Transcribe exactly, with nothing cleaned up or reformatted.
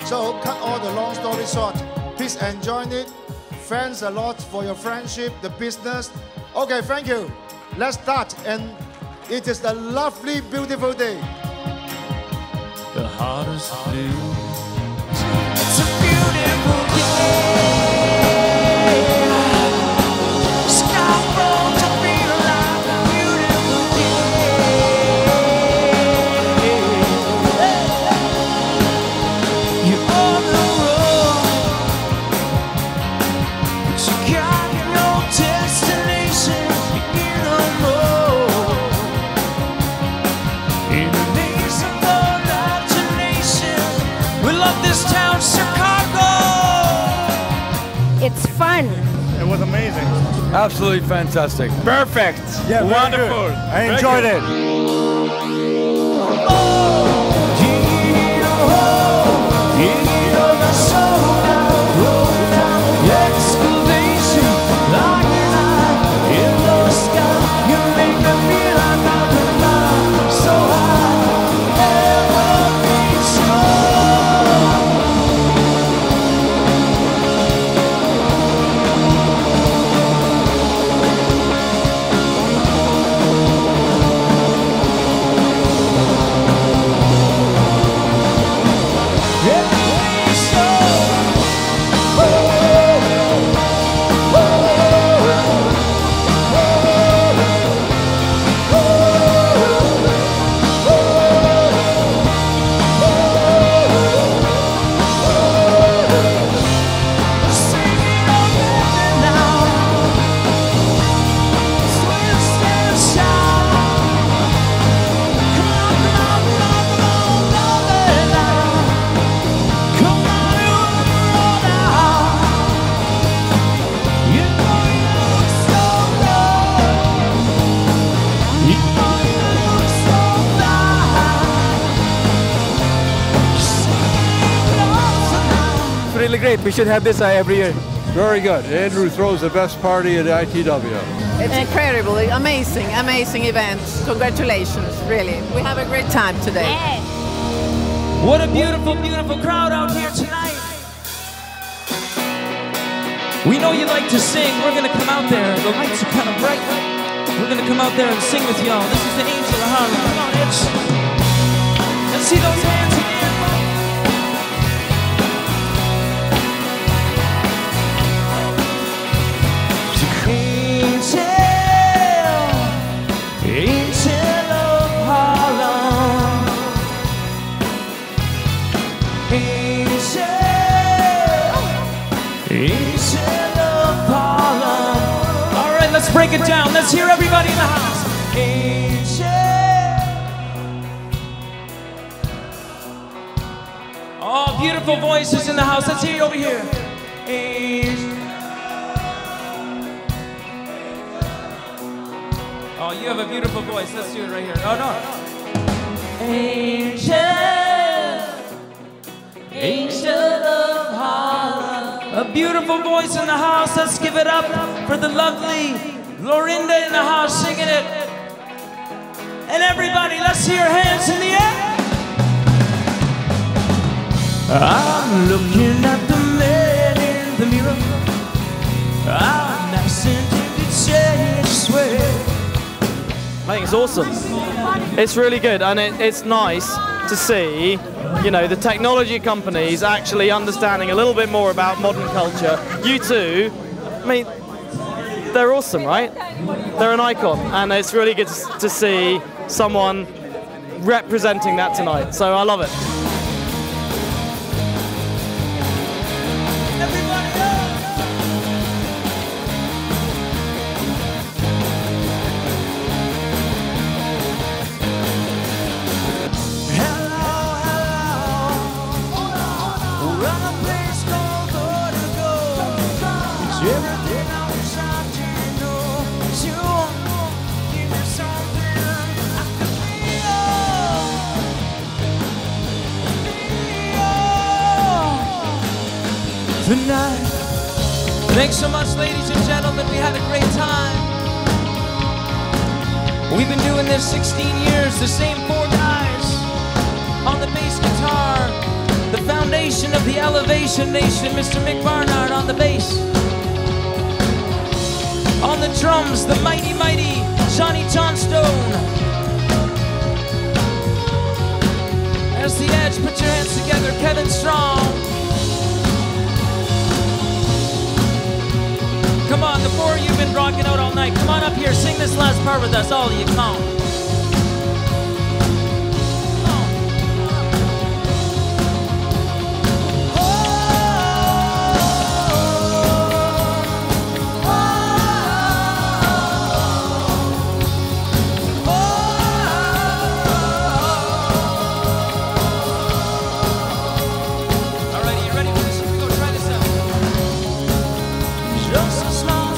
So cut all the long story short. Please enjoy it. Thanks a lot for your friendship, the business. Okay, thank you. Let's start. And it is a lovely, beautiful day. The hardest blue. It's a beautiful day. Sky falls to feel like a beautiful day. You're on the road, but you got no destination. You're in the road. In the days of our imagination, we love this town, Chicago. It's fun. It was amazing. Absolutely fantastic. Perfect. Yeah, wonderful. I enjoyed it. Really great. We should have this uh, every year. Very good. Andrew throws the best party at I T W. It's incredible, amazing, amazing event. Congratulations, really. We have a great time today. Yeah. What a beautiful, beautiful crowd out here tonight. We know you like to sing. We're going to come out there. The lights are kind of bright. We're going to come out there and sing with y'all. This is the Angel of Harlem. Come on, Itch. Let's see those hands again. Angel, Angel of Harlem. Angel, Angel of Harlem. All right, let's break it down. Let's hear everybody in the house. Angel. Oh, beautiful voices in the house. Let's hear you over here. Angel. Oh, you have a beautiful voice. Let's do it right here. Oh, no. Angel, Angel of Harlem. A beautiful voice in the house. Let's give it up for the lovely Lorinda in the house singing it. And everybody, let's hear hands in the air. I'm looking at the man in the mirror. I'm nice and tinted shade, I swear. I think it's awesome. It's really good, and it, it's nice to see, you know, the technology companies actually understanding a little bit more about modern culture. You two, I mean, they're awesome, right? They're an icon, and it's really good to, to see someone representing that tonight. So I love it. Everything I wish I didn't know is you. Give me something I can feel. Feel tonight. Thanks so much, ladies and gentlemen. We had a great time. We've been doing this sixteen years. The same four guys on the bass guitar. The foundation. foundation of the Elevation Nation, Mister Mick Barnard on the bass. On the drums, the mighty, mighty Johnny Johnstone. There's the Edge, put your hands together, Kevin Strong. Come on, the four of you have been rocking out all night. Come on up here, sing this last part with us, all of you, come on. Just a small